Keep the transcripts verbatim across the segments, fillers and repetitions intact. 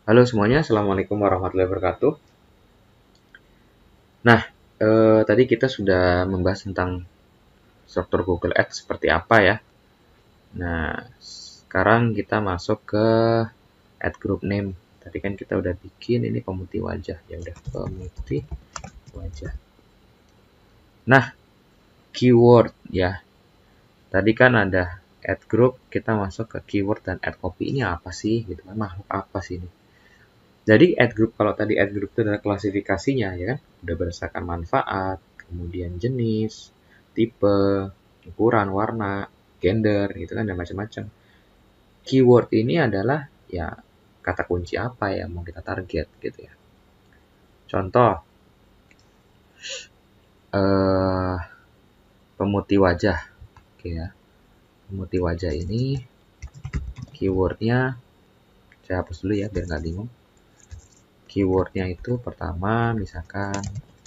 Halo semuanya, Assalamualaikum warahmatullahi wabarakatuh. Nah, eh, tadi kita sudah membahas tentang struktur Google Ads seperti apa ya. Nah, sekarang kita masuk ke ad group name. Tadi kan kita udah bikin ini pemutih wajah. Ya udah, pemutih wajah. Nah, keyword ya. Tadi kan ada ad group, kita masuk ke keyword dan ad copy. Ini apa sih? Gitu kan, makhluk apa sih ini? Jadi ad group, kalau tadi ad group itu adalah klasifikasinya ya kan, udah berdasarkan manfaat, kemudian jenis, tipe, ukuran, warna, gender gitu kan, dan macam-macam. Keyword ini adalah ya kata kunci apa yang mau kita target gitu ya. Contoh eh, pemutih wajah, oke ya. Pemutih wajah ini keywordnya saya hapus dulu ya biar nggak bingung. Keywordnya itu pertama misalkan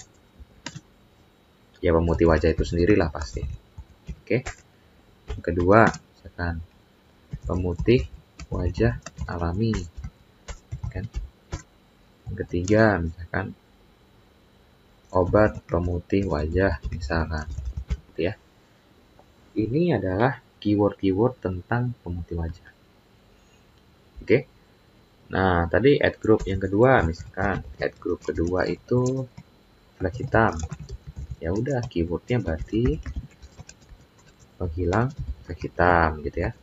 ya pemutih wajah itu sendirilah pasti. Oke. Yang kedua, misalkan pemutih wajah alami, kan? Yang ketiga, misalkan obat pemutih wajah, misalkan, gitu ya. Ini adalah keyword-keyword tentang pemutih wajah. Oke. Nah, tadi ad group yang kedua, misalkan ad group kedua itu flag hitam. Ya udah, keywordnya berarti penghilang flag hitam, gitu ya.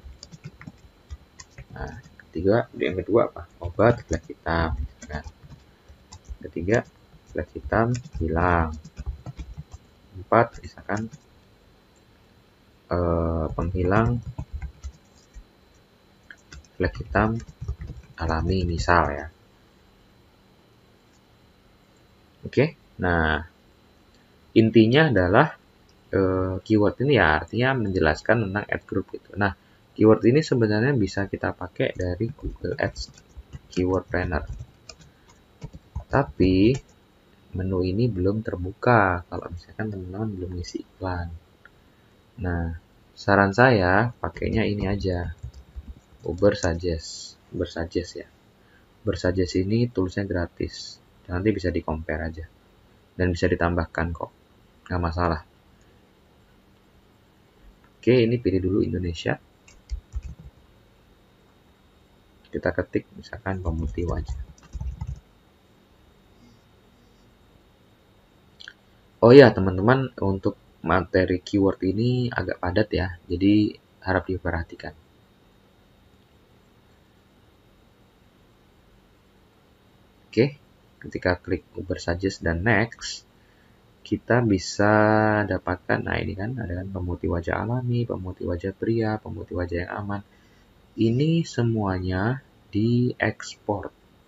Nah, ketiga, yang kedua apa? Obat flag hitam. Nah, ketiga, flag hitam hilang. Empat, misalkan eh, penghilang flag hitam alami misal ya. Oke, nah intinya adalah eh, keyword ini ya artinya menjelaskan tentang ad group gitu. Nah, keyword ini sebenarnya bisa kita pakai dari Google Ads Keyword Planner. Tapi menu ini belum terbuka kalau misalkan teman-teman belum ngisi iklan. Nah, saran saya pakainya ini aja. Uber Suggest. Uber Suggest ya. Uber Suggest ini toolsnya gratis. Nanti bisa di compare aja. Dan bisa ditambahkan kok. Nggak masalah. Oke, ini pilih dulu Indonesia. Kita ketik misalkan pemutih wajah. Oh ya, teman-teman, untuk materi keyword ini agak padat ya. Jadi harap diperhatikan. Oke, ketika klik Uber Suggest dan Next, kita bisa dapatkan, nah ini kan ada kan pemutih wajah alami, pemutih wajah pria, pemutih wajah yang aman. Ini semuanya diekspor.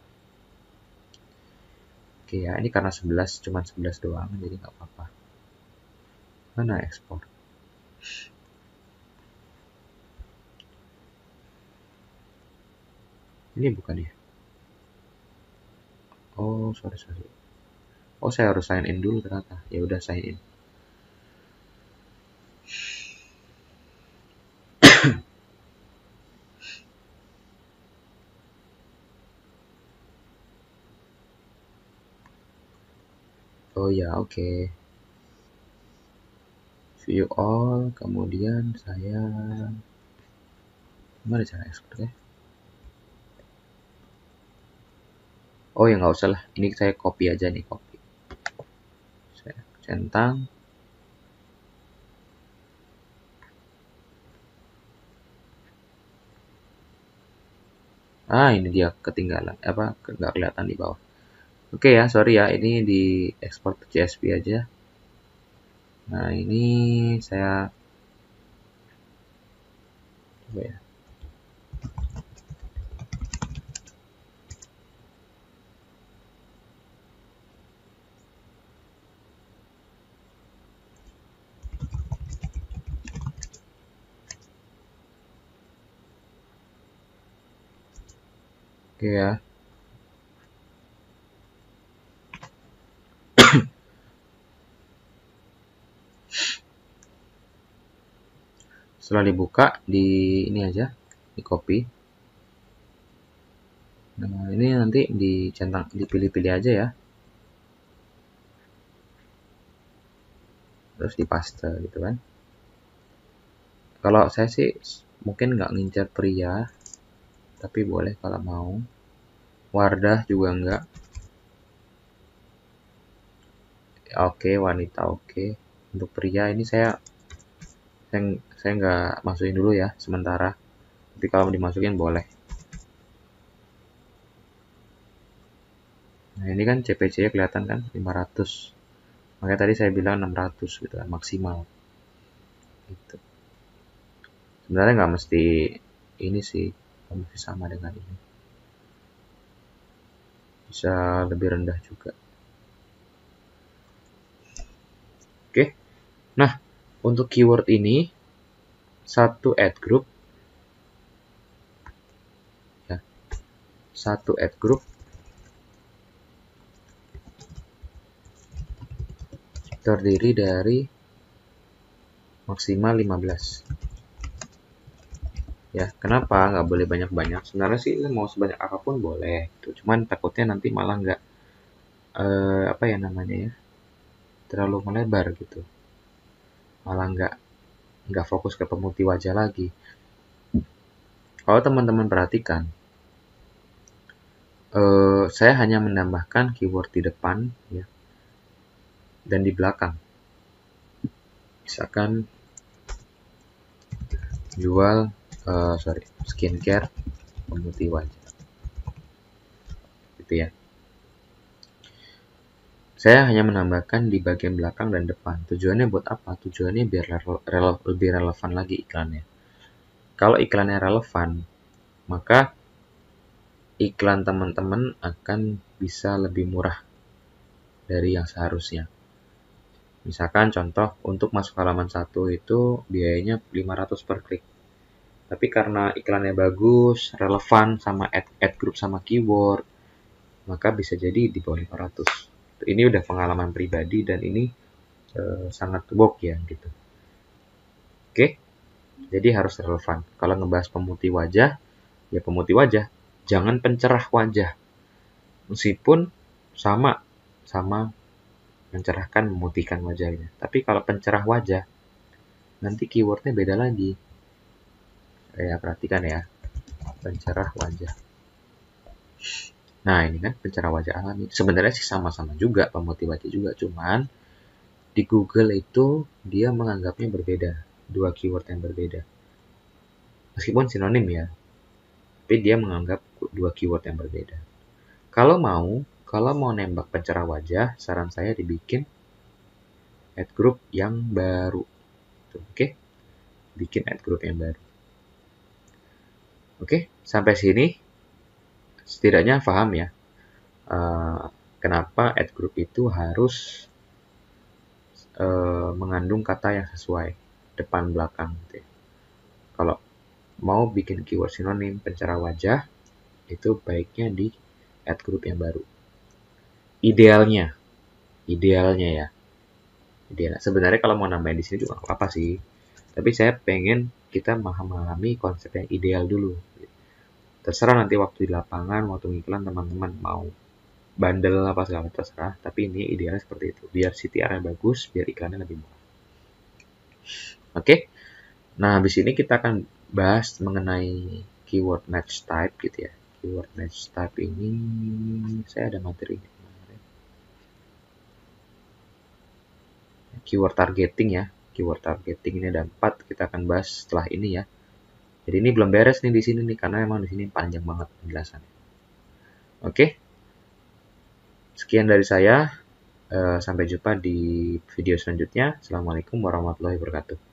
Oke ya, ini karena sebelas, cuma sebelas doang, jadi nggak apa-apa. Mana ekspor? Ini bukan ya? Oh, sorry, sorry. Oh, saya harus sign in dulu ternyata. Ya udah sign in. Oh ya, oke. Okay. View all, kemudian saya mana cara ekspor ya? Oh ya nggak usah lah. Ini saya copy aja nih, copy. Saya centang. Ah, ini dia ketinggalan. Apa? Nggak kelihatan di bawah. Oke ya, sorry ya. Ini di ekspor ke C S V aja. Nah, ini saya coba ya. Oke ya. Setelah dibuka, di ini aja, di copy. Nah, ini nanti dicentang, dipilih-pilih aja ya. Terus dipaste gitu kan. Kalau saya sih mungkin nggak ngincar pria, tapi boleh kalau mau. Wardah juga enggak. Oke, wanita oke. Untuk pria ini saya saya saya nggak masukin dulu ya sementara. Tapi kalau dimasukin boleh. Nah, ini kan C P C-nya kelihatan kan lima ratus. Makanya tadi saya bilang enam ratus gitu kan maksimal. Gitu. Sebenarnya nggak mesti ini sih, nggak mesti sama dengan ini. Bisa lebih rendah juga. Oke. Nah, untuk keyword ini satu add group ya. Satu add group terdiri dari maksimal lima belas. Ya, kenapa nggak boleh banyak-banyak? Sebenarnya sih mau sebanyak apapun boleh. Tuh, cuman takutnya nanti malah nggak eh, apa ya namanya ya, terlalu melebar gitu. Malah nggak nggak fokus ke pemutih wajah lagi. Kalau teman-teman perhatikan, eh, saya hanya menambahkan keyword di depan ya, dan di belakang. Misalkan jual uh, sorry skincare pemutih wajah, gitu ya. Saya hanya menambahkan di bagian belakang dan depan. Tujuannya buat apa? Tujuannya biar rele lebih relevan lagi iklannya. Kalau iklannya relevan, maka iklan teman-teman akan bisa lebih murah dari yang seharusnya. Misalkan contoh, untuk masuk halaman satu itu biayanya lima ratus per klik. Tapi karena iklannya bagus, relevan sama ad, ad group sama keyword, maka bisa jadi di bawah lima ratus. Ini udah pengalaman pribadi dan ini eh, sangat work ya gitu. Oke, jadi harus relevan. Kalau ngebahas pemutih wajah, ya pemutih wajah, jangan pencerah wajah. Meskipun sama sama mencerahkan, memutihkan wajahnya. Tapi kalau pencerah wajah, nanti keywordnya beda lagi. Ya, perhatikan ya, pencerah wajah. Nah, ini kan pencerah wajah alami. Sebenarnya sih sama-sama juga, pemutih wajah juga. Cuman, di Google itu dia menganggapnya berbeda. Dua keyword yang berbeda. Meskipun sinonim ya, tapi dia menganggap dua keyword yang berbeda. Kalau mau, kalau mau nembak pencerah wajah, saran saya dibikin ad group yang baru. Oke, bikin ad group yang baru. Oke, sampai sini setidaknya paham ya, uh, kenapa ad group itu harus uh, mengandung kata yang sesuai depan belakang. Gitu ya. Kalau mau bikin keyword sinonim pencerah wajah, itu baiknya di ad group yang baru. Idealnya, idealnya ya. Ideal. Sebenarnya kalau mau nambahin di sini juga nggak apa-apa sih. Tapi saya pengen kita memahami konsep yang ideal dulu. Terserah nanti waktu di lapangan, waktu ngiklan teman-teman mau bandel apa segala terserah. Tapi ini idealnya seperti itu. Biar C T R-nya bagus, biar iklannya lebih murah. Oke. Nah, habis ini kita akan bahas mengenai keyword match type gitu ya. Keyword match type ini saya ada materi kemarin. Keyword targeting ya. Keyword targeting ini ada empat, kita akan bahas setelah ini ya. Jadi ini belum beres nih di sini nih karena emang di sini panjang banget penjelasannya. Oke. Sekian dari saya. Sampai jumpa di video selanjutnya. Assalamualaikum warahmatullahi wabarakatuh.